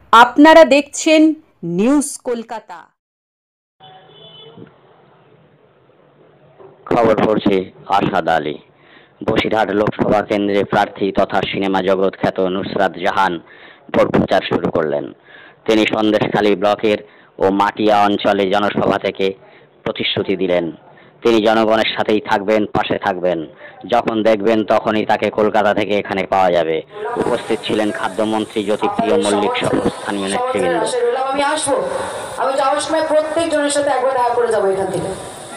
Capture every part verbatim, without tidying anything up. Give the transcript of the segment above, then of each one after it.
আপনারা দেখছেন নিউজ কলকাতা। খবর পড়ছে আসাদ আলী। বসিরহাট লোকসভা কেন্দ্রে প্রার্থী তথা সিনেমা জগৎ খ্যাত নুসরাত জাহান ভোট প্রচার শুরু করলেন। তিনি সন্দেশখালী ব্লকের ও মাটিয়া অঞ্চলে জনসভা থেকে প্রতিশ্রুতি দিলেন, তিনি জনগণের সাথেই থাকবেন, পাশে থাকবেন। যখন দেখবেন তখনই তাকে কলকাতা থেকে এখানে পাওয়া যাবে। উপস্থিত ছিলেন খাদ্যমন্ত্রী জ্যোতিপ্রিয় মল্লিক সহ স্থানীয় নেতৃবৃন্দ। আমি আসবো, আমি যাওয়ার সময় প্রত্যেক জনের সাথে একবার দেখা করে যাবো এখান থেকে।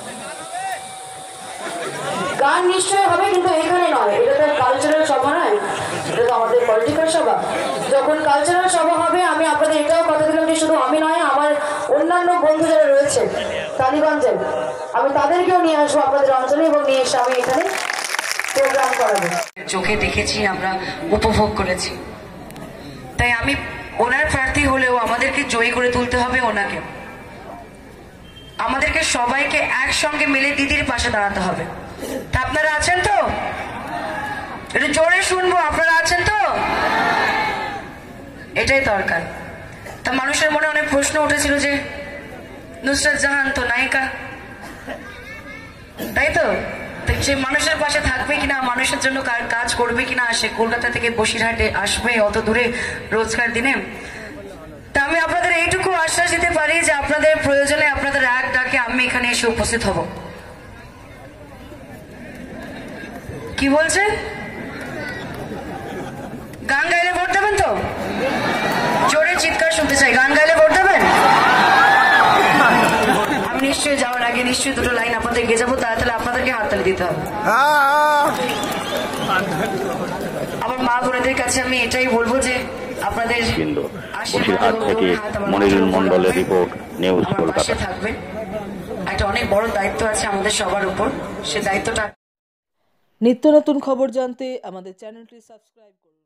গান নিশ্চয়ই হবে, কিন্তু এখানে নয়, এটা তো কালচারাল সভা নয়, এটা তো আমাদের পলিটিক্যাল সভা। যখন কালচারাল সভা হবে আমি আপনাদের এটাও কথা দিলাম যে শুধু আমি নয়, আমার অন্যান্য বন্ধু যারা রয়েছে টালিগঞ্জের, আমি তাদেরকেও নিয়ে আসবো আপনাদের অঞ্চলে এবং নিয়ে এসে আমি এখানে প্রোগ্রাম করাবো। চোখে দেখেছি, আমরা উপভোগ করেছি, তাই আমি ওনার প্রার্থী হলেও আমাদেরকে জয়ী করে তুলতে হবে ওনাকে। আমাদেরকে সবাইকে একসঙ্গে মিলে দিদির পাশে দাঁড়াতে হবে। তা আপনারা আছেন তো? একটু জোরে শুনবো, আপনারা আছেন তো? এটাই দরকার। তা মানুষের মনে অনেক প্রশ্ন উঠেছিল যে নুসরাত জাহান তো নায়িকা, তাই তো? সে মানুষের পাশে থাকবে কিনা, মানুষের জন্য কাজ করবে কিনা, সে কলকাতা থেকে বসিরহাটে আসবে অত দূরে রোজকার দিনে। তা আমি আপনাদের এইটুকু আশ্বাস দিতে পারি যে আপনাদের প্রয়োজনে আপনাদের এক ডাকে আমি এখানে এসে উপস্থিত হব। কি বলছেন? গান গাইলে ভোট দেবেন তো? জোরে চিৎকার শুনতে চাই, গান গাইলে ভোট দেবেন? আমি নিশ্চয়ই যাওয়ার আগে নিশ্চয়ই দুটো লাইন আপনাদের গেয়ে যাবো, তাহলে আপনাদেরকে হাততালি দিতে হবে। আমার মা বোনেদের কাছে আমি এটাই বলবো যে আপনাদের বসিরহাট থেকে মনিরুল মন্ডলের রিপোর্ট, নিউজ কলকাতা। থাকবেন, একটা অনেক বড় দায়িত্ব আছে আমাদের সবার উপর, সে দায়িত্বটা। নিত্য নতুন খবর জানতে আমাদের চ্যানেলটি সাবস্ক্রাইব করুন।